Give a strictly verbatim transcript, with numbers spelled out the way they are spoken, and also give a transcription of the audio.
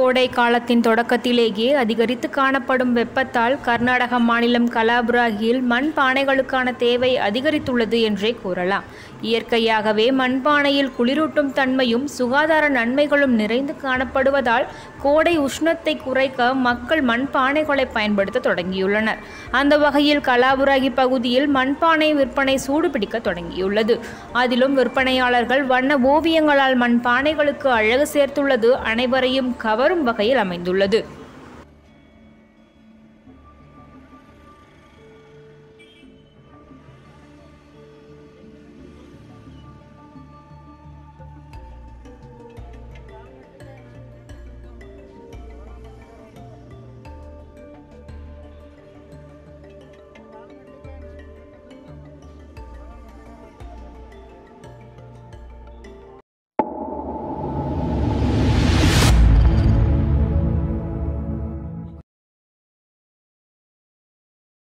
கோடை காலத்தின் தொடக்கத்திலேயே அதிகரித்து காணப்படும் வெப்பத்தால் கர்நாடக மாநிலம் கலாபுராகியில் மண் பானைகளுக்கான தேவை அதிகரித்துள்ளது என்றே கூறலாம். இயற்கையாகவே மண்பானையில் குளிரூட்டும் தன்மையும் சுகாதார நன்மைகளும் நிறைந்து காணப்படுவதால் கோடை உஷ்ணத்தை குறைக்க மக்கள் மண்பானைகளை பயன்படுத்த தொடங்கியுள்ளனர். அந்த வகையில் கலாபுராகி பகுதியில் மண்பானை விற்பனை சூடுபிடிக்க தொடங்கியுள்ளது. அதிலும் விற்பனையாளர்கள் வண்ண ஓவியங்களால் மண்பானைகளுக்கு அழகு சேர்த்துள்ளது அனைவரையும் கவரும் வகையில் அமைந்துள்ளது.